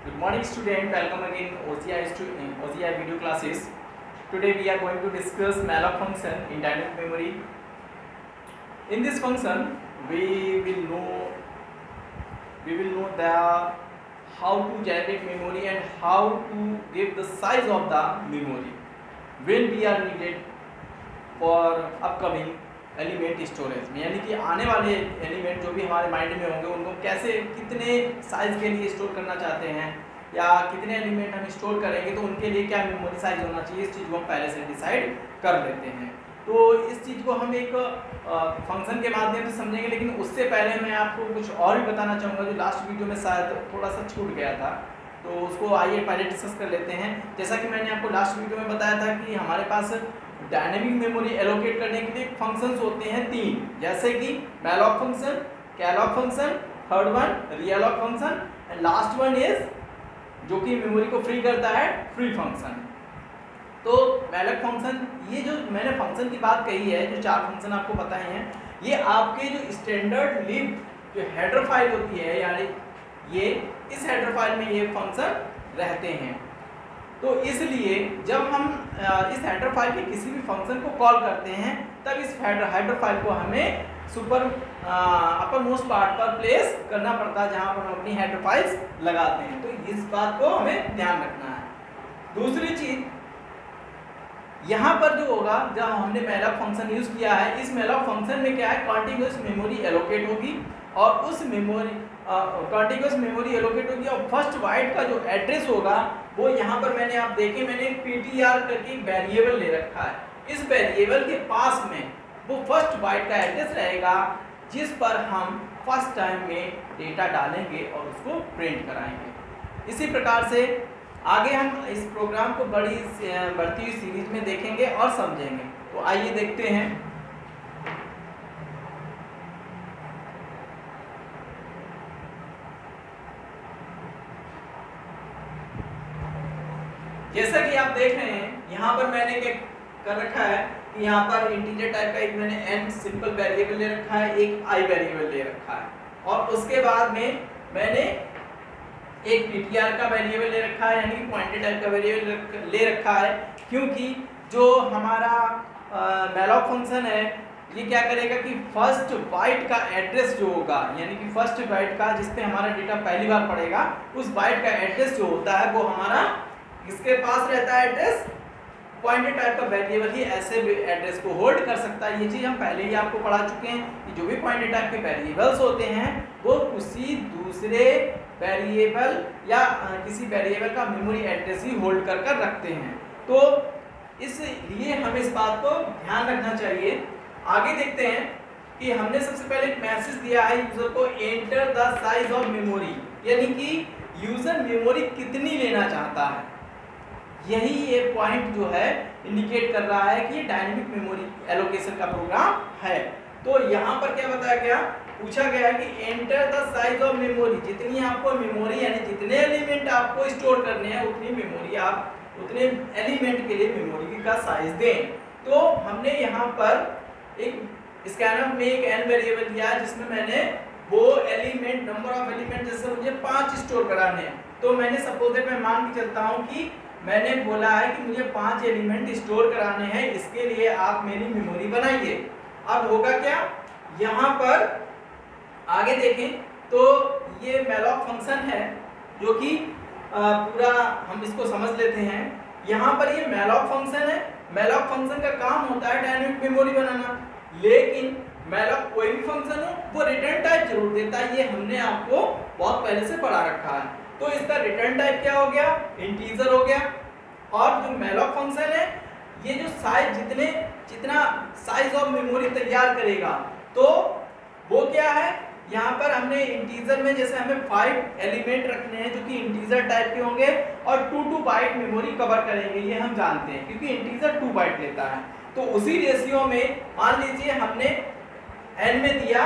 Good morning student, welcome again OCI video classes. Today we are going to discuss malloc function in dynamic memory. In this function we will know the how to generate memory and how to give the size of the memory when we are needed for upcoming element storage में, यानी कि आने वाले element जो भी हमारे mind में होंगे उनको कैसे कितने साइज के लिए स्टोर करना चाहते हैं या कितने एलिमेंट हम स्टोर करेंगे तो उनके लिए क्या मेमोरी साइज होना चाहिए, इस चीज़ को हम पहले से डिसाइड कर लेते हैं। तो इस चीज़ को हम एक फंक्शन के माध्यम से समझेंगे, लेकिन उससे पहले मैं आपको कुछ और भी बताना चाहूँगा जो लास्ट वीडियो में शायद थोड़ा सा छूट गया था, तो उसको आइए पहले डिस्कस कर लेते हैं। जैसा कि मैंने आपको लास्ट वीडियो में बताया था कि हमारे पास डायनेमिक मेमोरी एलोकेट करने के लिए फंक्शंस होते हैं तीन, जैसे कि malloc function, calloc function, third one realloc function and last one is जो कि मेमोरी को फ्री करता है फ्री फंक्शन। तो malloc फंक्शन, ये जो मैंने फंक्शन की बात कही है, जो चार फंक्शन आपको बताए हैं, ये आपके जो स्टैंडर्ड लिब जो हेडर फाइल होती है, यानी ये इस हेडर फाइल में ये फंक्शन रहते हैं। तो इसलिए जब हम इस हेडर फाइल के किसी भी फंक्शन को कॉल करते हैं तब इस हेडर फाइल को हमें अपर मोस्ट पार्ट पर प्लेस करना पड़ता है जहां पर हम अपनी हेडर फाइल्स लगाते हैं। तो इस बात को हमें ध्यान रखना है। दूसरी चीज, यहाँ पर जो होगा जब हमने malloc फंक्शन यूज किया है, इस malloc फंक्शन में क्या है, कॉन्टिग्यूअस मेमोरी एलोकेट होगी और उस कॉन्टिग्यूअस मेमोरी एलोकेट होगी और फर्स्ट बाइट का जो एड्रेस होगा वो यहाँ पर मैंने ptr करके एक वेरिएबल ले रखा है। इस वेरिएबल के पास में वो फर्स्ट बाइट का एड्रेस रहेगा जिस पर हम फर्स्ट टाइम में डेटा डालेंगे और उसको प्रिंट कराएंगे। इसी प्रकार से आगे हम इस प्रोग्राम को बढ़ती हुई सीरीज में देखेंगे और समझेंगे। तो आइए देखते हैं। जैसा कि आप देख रहे हैं यहाँ पर मैंने क्या कर रखा है कि यहाँ पर इंटीजर टाइप का एक मैंने n सिंपल वेरिएबल ले रखा है, एक i वेरिएबल ले रखा है और उसके बाद में मैंने एक ptr का वेरिएबल ले रखा है, यानी कि पॉइंटर टाइप का वेरिएबल ले रखा है, क्योंकि जो हमारा malloc फंक्शन है ये क्या करेगा कि फर्स्ट बाइट का एड्रेस जो होगा, यानी कि फर्स्ट बाइट का जिस पे हमारा डेटा पहली बार पड़ेगा, उस बाइट का एड्रेस जो होता है वो हमारा किसके पास रहता है एड्रेस, पॉइंटर टाइप का वेरिएबल ही ऐसे एड्रेस को होल्ड कर सकता है। ये चीज़ हम पहले ही आपको पढ़ा चुके हैं कि जो भी पॉइंटर टाइप के वेरिएबल्स होते हैं वो उसी दूसरे वेरिएबल या किसी वेरिएबल का मेमोरी एड्रेस ही होल्ड कर रखते हैं। तो इसलिए हमें इस बात को ध्यान रखना चाहिए। आगे देखते हैं कि हमने सबसे पहले एक मैसेज दिया है यूजर को, enter the size of memory, यानी कि यूजर मेमोरी कितनी लेना चाहता है। यही ये पॉइंट जो है इंडिकेट कर रहा है कि ये डायनेमिक मेमोरी एलोकेशन का प्रोग्राम है। तो यहाँ पर क्या बताया गया, पूछा गया कि enter the size of memory, जितनी आपको मेमोरी यानी जितने एलिमेंट आपको स्टोर करने हैं उतनी मेमोरी आप उतने एलिमेंट के लिए मेमोरी का साइज दें। तो हमने यहाँ पर एक स्कैनर में एक n वेरिएबल लिया जिसमें मैंने वो एलिमेंट, नंबर ऑफ एलिमेंट जैसे मुझे 5 स्टोर कराने हैं, तो मैंने सपोज मैं मान के चलता हूँ कि मैंने बोला है कि मुझे 5 एलिमेंट स्टोर कराने हैं, इसके लिए आप मेरी मेमोरी बनाइए। अब होगा क्या, यहाँ पर आगे देखें तो ये malloc फंक्शन है जो कि पूरा हम इसको समझ लेते हैं। यहाँ पर ये malloc फंक्शन है, malloc फंक्शन का काम होता है डायनेमिक मेमोरी बनाना, लेकिन malloc कोई भी फंक्शन हो वो रिटर्न टाइप जरूर देता है, ये हमने आपको बहुत पहले से पढ़ा रखा है। तो इसका रिटर्न टाइप क्या हो गया, इंटीजर हो गया। और जो malloc फंक्शन है ये जो साइज जितना साइज ऑफ मेमोरी तैयार करेगा, तो वो क्या है, यहाँ पर हमने इंटीजर में जैसे हमें 5 एलिमेंट रखने हैं जो कि इंटीजर टाइप के होंगे और 2 बाइट मेमोरी कवर करेंगे, ये हम जानते हैं क्योंकि इंटीजर 2 बाइट लेता है। तो उसी रेशियो में मान लीजिए हमने n में दिया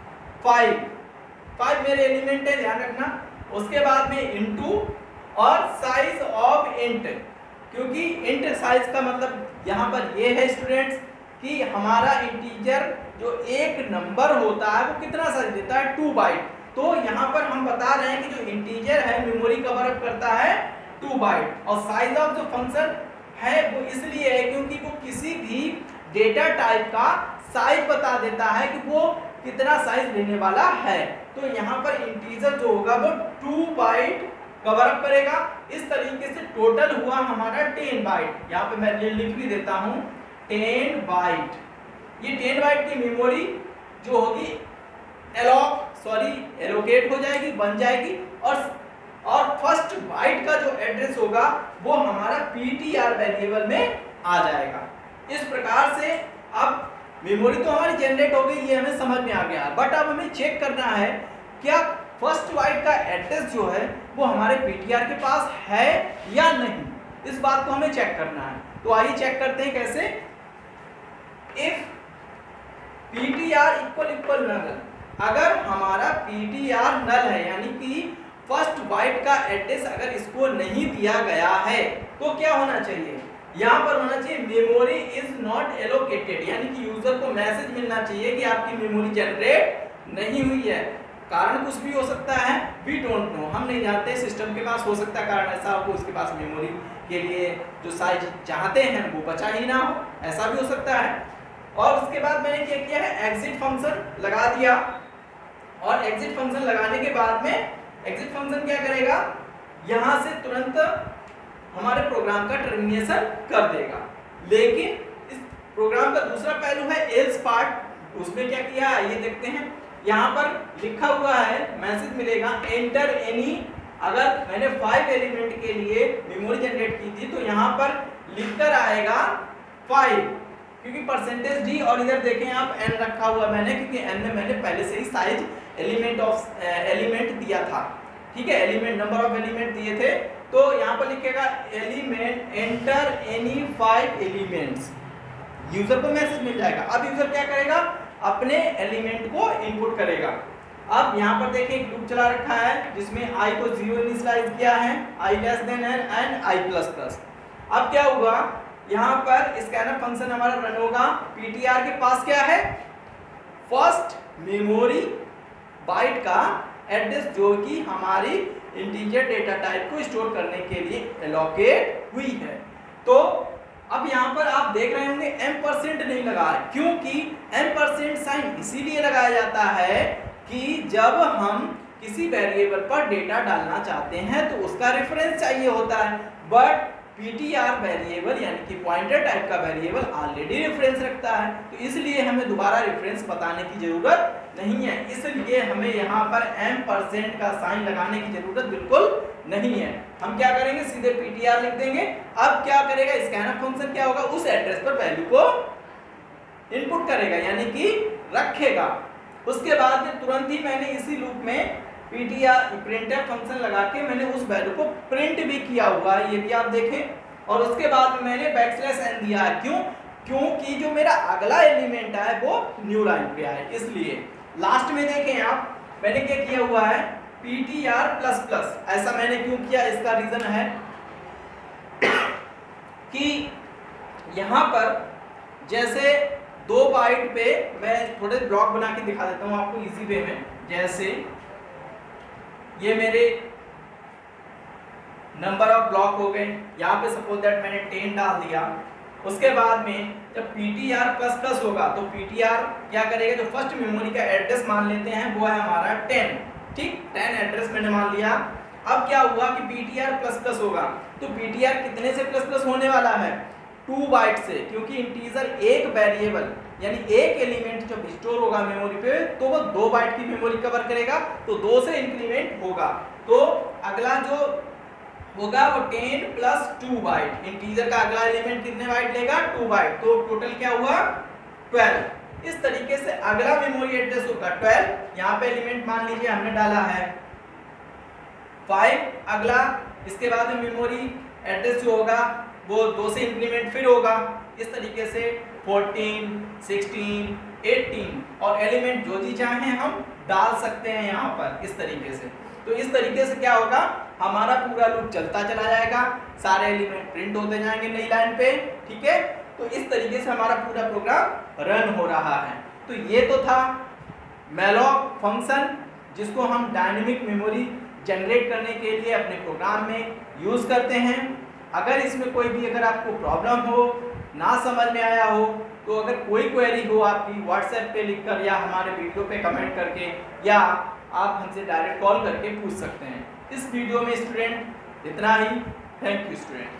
5 मेरे एलिमेंट है, ध्यान रखना। उसके बाद में इनटू और साइज ऑफ इंट, क्योंकि इंट साइज का मतलब यहाँ पर ये है स्टूडेंट्स कि हमारा इंटीजर जो एक नंबर होता है वो कितना साइज देता है, 2 बाइट। तो यहाँ पर हम बता रहे हैं कि जो इंटीजर है मेमोरी कवर अप करता है 2 बाइट, और साइज ऑफ जो फंक्शन है वो इसलिए है क्योंकि वो किसी भी डेटा टाइप का साइज बता देता है कि वो कितना साइज लेने वाला है। तो यहाँ पर इंटीजर जो होगा वो 2 बाइट कवर अप करेगा। इस तरीके से टोटल हुआ हमारा 10 बाइट। यहाँ पे मैं लिख भी देता हूँ 10 बाइट। ये 10 बाइट की मेमोरी जो होगी एलोकेट हो जाएगी, बन जाएगी, और फर्स्ट बाइट का जो एड्रेस होगा वो हमारा PTR वेरिएबल में आ जाएगा। इस प्रकार से अब मेमोरी तो हमारी जनरेट हो गई, ये हमें समझ में आ गया। बट अब हमें चेक करना है क्या फर्स्ट बाइट का एड्रेस जो है वो हमारे PTR के पास है या नहीं, इस बात को हमें चेक करना है। तो आइए चेक करते हैं कैसे। इफ PTR इक्वल नल, अगर हमारा PTR नल है यानी कि फर्स्ट बाइट का एड्रेस अगर इसको नहीं दिया गया है तो क्या होना चाहिए, यहाँ पर होना चाहिए मेमोरी इज नॉट एलोकेटेड, यानी कि यूजर को मैसेज मिलना चाहिए कि आपकी मेमोरी जनरेट नहीं हुई है। कारण कुछ भी हो सकता है, वी डोंट नो, हम नहीं जानते, सिस्टम के पास हो सकता है कारण ऐसा हो, उसके पास मेमोरी के लिए जो साइज चाहते हैं वो बचा ही ना हो, ऐसा भी हो सकता है। और उसके बाद मैंने क्या किया है, एग्जिट फंक्शन लगा दिया, और एग्जिट फंक्शन लगाने के बाद में एग्जिट फंक्शन क्या करेगा, यहाँ से तुरंत हमारे प्रोग्राम का टर्मिनेशन कर देगा। लेकिन इस प्रोग्राम का दूसरा पहलू है एल्स पार्ट, उसमें क्या किया आइए देखते हैं। यहाँ पर लिखा हुआ है, मैसेज मिलेगा एंटर एनी, अगर मैंने 5 एलिमेंट के लिए मेमोरी जनरेट की थी तो यहाँ पर लिखकर आएगा 5, क्योंकि %d, और इधर देखें आप n रखा हुआ मैंने, क्योंकि n में मैंने पहले से ही साइज एलिमेंट दिया था, ठीक है, एलिमेंट नंबर ऑफ एलिमेंट दिए थे। तो यहाँ पर लिखेगा element enter any 5 elements, user को मैसेज मिल जाएगा। अब यूजर क्या करेगा, अपने एलिमेंट को इनपुट करेगा। अब यहाँ पर देखिए एक लूप चला रखा है जिसमें i को 0 इनिशियलाइज किया है, i less than n and i++। अब क्या होगा, यहाँ पर स्कैनर फंक्शन हमारा रन होगा। PTR के पास क्या है, फर्स्ट मेमोरी बाइट का एड्रेस जो कि हमारी इंटीजर डेटा टाइप को स्टोर करने के लिए एलोकेट हुई है। तो अब यहाँ पर आप देख रहे होंगे M% नहीं लगा है, क्योंकि M% साइन इसीलिए लगाया जाता है कि जब हम किसी वेरिएबल पर डेटा डालना चाहते हैं तो उसका रेफरेंस चाहिए होता है। बट PTR वेरिएबल यानी कि पॉइंटर टाइप का वेरिएबल ऑलरेडी रेफरेंस रखता है, तो इसलिए हमें दोबारा रेफरेंस बताने की जरूरत नहीं है। इसलिए हमें यहाँ पर M% का साइन लगाने की जरूरत बिल्कुल नहीं है। हम क्या करेंगे, सीधे PTR लिख देंगे। अब क्या करेगा, स्कैनर फंक्शन क्या होगा, उस एड्रेस पर वैल्यू को इनपुट करेगा यानी कि रखेगा। उसके बाद में तुरंत ही मैंने इसी लूप में PTR प्रिंटफ फंक्शन लगा के मैंने उस वैल्यू को प्रिंट भी किया हुआ है, ये भी आप देखें। और उसके बाद में मैंने \n दिया है, क्यों, क्योंकि जो मेरा अगला एलिमेंट है वो न्यू लाइन पे है, इसलिए। लास्ट में देखें आप, मैंने क्या किया हुआ है PTR++। ऐसा मैंने क्यों किया, इसका रीजन है कि यहाँ पर जैसे 2 बाइट पे मैं थोड़े ब्लॉक बना के दिखा देता हूँ आपको इजी वे में। जैसे ये मेरे नंबर ऑफ ब्लॉक हो गए, यहाँ पे सपोज दैट मैंने 10 डाल दिया। उसके बाद में जब PTR++ होगा तो PTR क्या करेगा, जो फर्स्ट मेमोरी का एड्रेस मान लेते हैं वो है हमारा 10, ठीक, 10 एड्रेस मैंने मान लिया। अब क्या हुआ कि PTR++ होगा तो PTR कितने से प्लस होने वाला है, 2 बाइट से, क्योंकि इंटीजर एक वेरिएबल यानी एक एलिमेंट जब स्टोर होगा मेमोरी पे तो वो 2 बाइट की मेमोरी कवर करेगा, तो 2 से इंक्रीमेंट होगा। तो अगला जो होगा वो 10 + 2 बाइट, इंटीजर का अगला एलिमेंट कितने बाइट लेगा, 2 बाइट, तो टोटल क्या हुआ 12। इस तरीके से अगला मेमोरी एड्रेस होगा 12। यहाँ पे एलिमेंट मान लीजिए हमने डाला है 5, अगला इसके बाद में मेमोरी एड्रेस जो होगा वो 2 से इंक्रीमेंट फिर होगा। इस तरीके से 14, 16, 18 और एलिमेंट जो जी चाहें हम डाल सकते हैं यहाँ पर इस तरीके से। तो इस तरीके से क्या होगा, हमारा पूरा लूप चलता चला जाएगा, सारे एलिमेंट प्रिंट होते जाएंगे नई लाइन पे, ठीक है। तो इस तरीके से हमारा पूरा प्रोग्राम रन हो रहा है। तो ये तो था malloc फंक्शन जिसको हम डायनेमिक मेमोरी जनरेट करने के लिए अपने प्रोग्राम में यूज़ करते हैं। अगर इसमें कोई भी अगर आपको प्रॉब्लम हो, ना समझ में आया हो, तो अगर कोई क्वेरी हो आपकी व्हाट्सएप पे लिखकर या हमारे वीडियो पे कमेंट करके या आप हमसे डायरेक्ट कॉल करके पूछ सकते हैं। इस वीडियो में स्टूडेंट इतना ही। Thank you student.